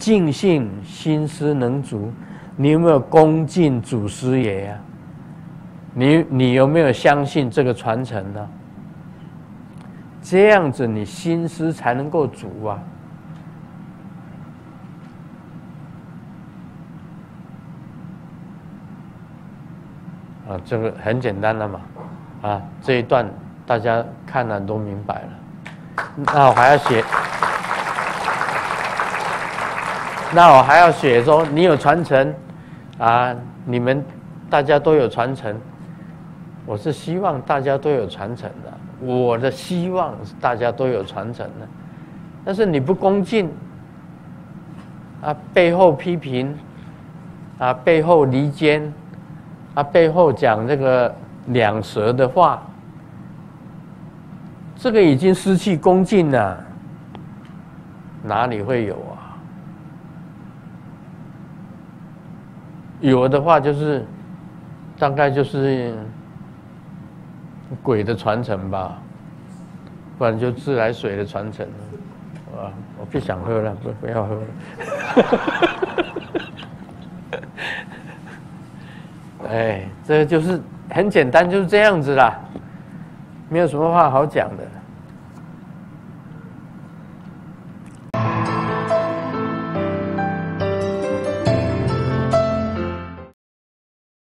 尽信心师能足，你有没有恭敬祖师爷呀？你有没有相信这个传承呢？这样子你心师才能够足啊。这个很简单的嘛，这一段大家看了都明白了。那我还要写说你有传承你们大家都有传承。我是希望大家都有传承的，我的希望是大家都有传承的。但是你不恭敬背后批评背后离间背后讲这个两舌的话，这个已经失去恭敬了，哪里会有啊？有的话就是大概就是鬼的传承吧，不然就自来水的传承。我不想喝了，不要喝了。这就是很简单，就是这样子啦，没有什么话好讲的。